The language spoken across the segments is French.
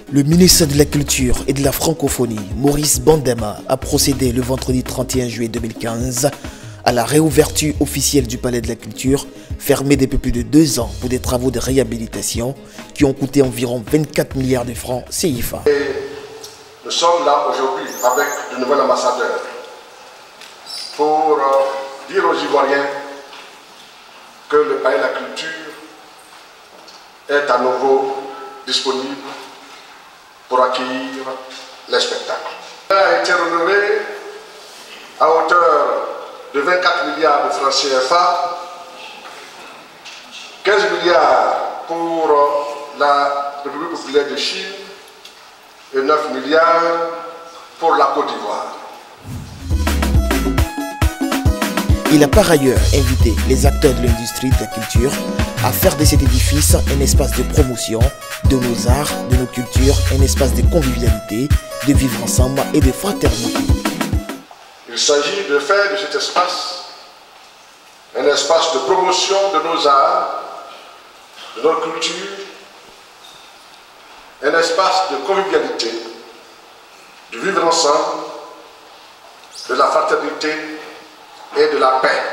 Le ministre de la Culture et de la Francophonie, Maurice Bandema, a procédé le vendredi 31 juillet 2015 à la réouverture officielle du Palais de la Culture, fermé depuis plus de 2 ans pour des travaux de réhabilitation qui ont coûté environ 24 milliards de francs CFA. Nous sommes là aujourd'hui avec de nouveaux ambassadeurs pour dire aux Ivoiriens que le Palais de la Culture est à nouveau disponible pour accueillir les spectacles. Il a été rénové à hauteur de 24 milliards de francs CFA, 15 milliards pour la République populaire de Chine et 9 milliards pour la Côte d'Ivoire. Il a par ailleurs invité les acteurs de l'industrie de la culture à faire de cet édifice un espace de promotion de nos arts, de nos cultures, un espace de convivialité, de vivre ensemble et de fraternité. Il s'agit de faire de cet espace un espace de promotion de nos arts, de notre culture, un espace de convivialité, de vivre ensemble, de la fraternité et de la paix.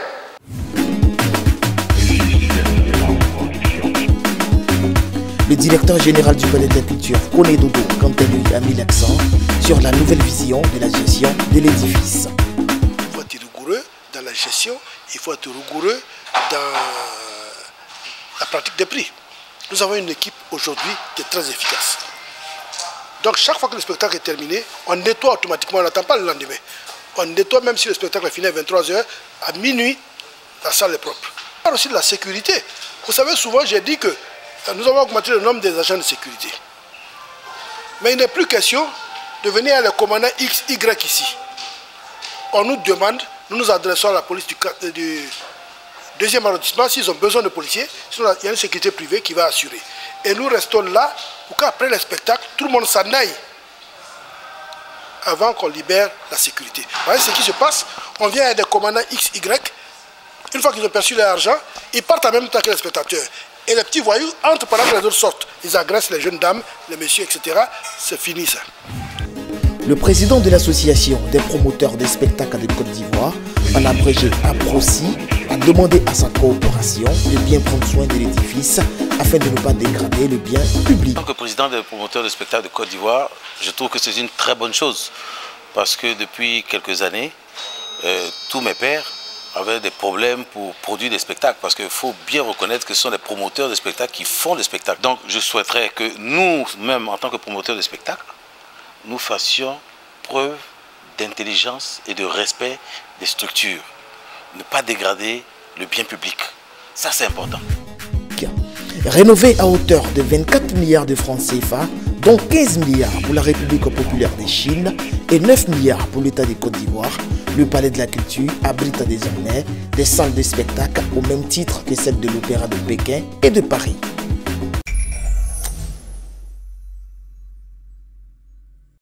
Le directeur général du Palais de la Culture, Koné Dodo, quant à lui, a mis l'accent sur la nouvelle vision de la gestion de l'édifice. Il faut être rigoureux dans la gestion, il faut être rigoureux dans la pratique des prix. Nous avons une équipe aujourd'hui qui est très efficace. Donc chaque fois que le spectacle est terminé, on nettoie automatiquement, on n'attend pas le lendemain. On nettoie même si le spectacle est fini à 23 h, à minuit, la salle est propre. On parle aussi de la sécurité. Vous savez, souvent j'ai dit que nous avons augmenté le nombre des agents de sécurité. Mais il n'est plus question de venir à le commandant X, Y ici. On nous demande, nous nous adressons à la police du 2e arrondissement s'ils ont besoin de policiers. Sinon, il y a une sécurité privée qui va assurer. Et nous restons là pour qu'après le spectacle, tout le monde s'en aille avant qu'on libère la sécurité. Vous voyez ce qui se passe? On vient avec des commandants X, Y. Une fois qu'ils ont perçu leur argent, ils partent en même temps que les spectateurs. Et les petits voyous entrent pendant que les autres sortent. Ils agressent les jeunes dames, les messieurs, etc. C'est fini ça. Le président de l'association des promoteurs des spectacles de Côte d'Ivoire, en abrégé APROCI, a demandé à sa coopération de bien prendre soin de l'édifice afin de ne pas dégrader le bien public. En tant que président des promoteurs de spectacles de Côte d'Ivoire, je trouve que c'est une très bonne chose parce que depuis quelques années, tous mes pairs avaient des problèmes pour produire des spectacles parce qu'il faut bien reconnaître que ce sont les promoteurs de spectacles qui font des spectacles. Donc je souhaiterais que nous-mêmes, en tant que promoteurs de spectacles, nous fassions preuve d'intelligence et de respect des structures. Ne pas dégrader le bien public. Ça, c'est important. Rénové à hauteur de 24 milliards de francs CFA, dont 15 milliards pour la République populaire de Chine et 9 milliards pour l'État de Côte d'Ivoire, le Palais de la Culture abrite désormais des salles de spectacle au même titre que celles de l'Opéra de Pékin et de Paris.